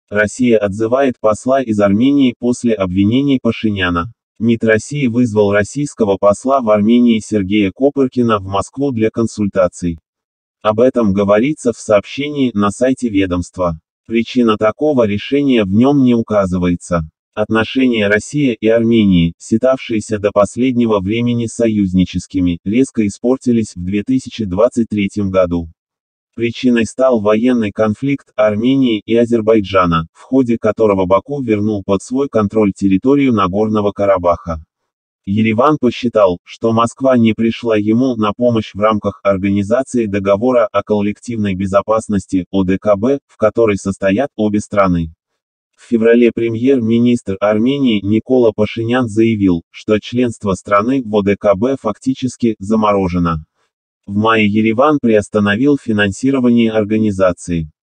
Россия отзывает посла из Армении после обвинений Пашиняна. МИД России вызвал российского посла в Армении Сергея Копыркина в Москву для консультаций. Об этом говорится в сообщении на сайте ведомства. Причина такого решения в нем не указывается. Отношения России и Армении, считавшиеся до последнего времени союзническими, резко испортились в 2023 году. Причиной стал военный конфликт Армении и Азербайджана, в ходе которого Баку вернул под свой контроль территорию Нагорного Карабаха. Ереван посчитал, что Москва не пришла ему на помощь в рамках Организации договора о коллективной безопасности, ОДКБ, в которой состоят обе страны. В феврале премьер-министр Армении Никола Пашинян заявил, что членство страны в ОДКБ фактически заморожено. В мае Ереван приостановил финансирование организации.